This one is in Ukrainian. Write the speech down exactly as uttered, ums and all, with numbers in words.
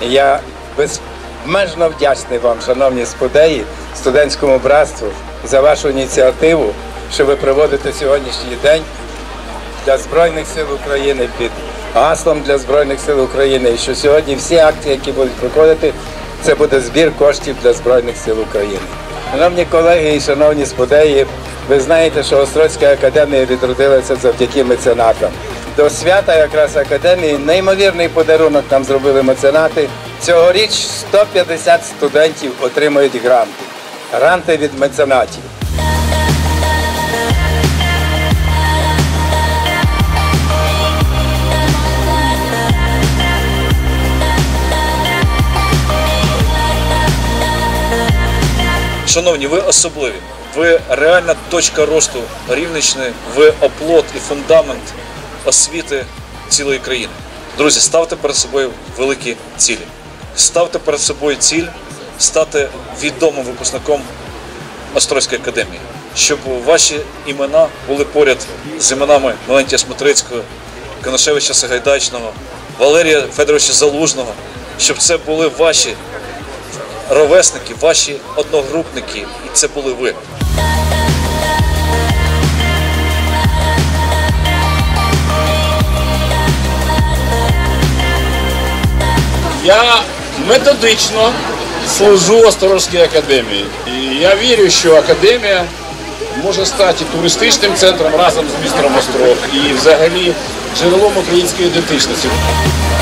Я безмежно вдячний вам, шановні спудеї, студентському братству, за вашу ініціативу, що ви проводите сьогоднішній день для Збройних сил України під гаслом для Збройних сил України. І що сьогодні всі акції, які будуть проходити, це буде збір коштів для Збройних сил України. Шановні колеги і шановні спудеї, ви знаєте, що Острозька академія відродилася завдяки меценатам. До свята якраз академії неймовірний подарунок нам зробили меценати. Цьогоріч сто п'ятдесят студентів отримують гранти. Гранти від меценатів. Шановні, ви особливі. Ви реальна точка росту Рівненщини, ви оплот і фундамент освіти цілої країни. Друзі, ставте перед собою великі цілі. Ставте перед собою ціль стати відомим випускником Острозької академії, щоб ваші імена були поряд з іменами Мелентія Смотрицького, Конашевича Сагайдачного, Валерія Федоровича Залужного, щоб це були ваші ровесники, ваші одногрупники, і це були ви. Я методично служу Острозькій академії. І я вірю, що академія може стати туристичним центром разом з містом Острог і взагалі джерелом української ідентичності.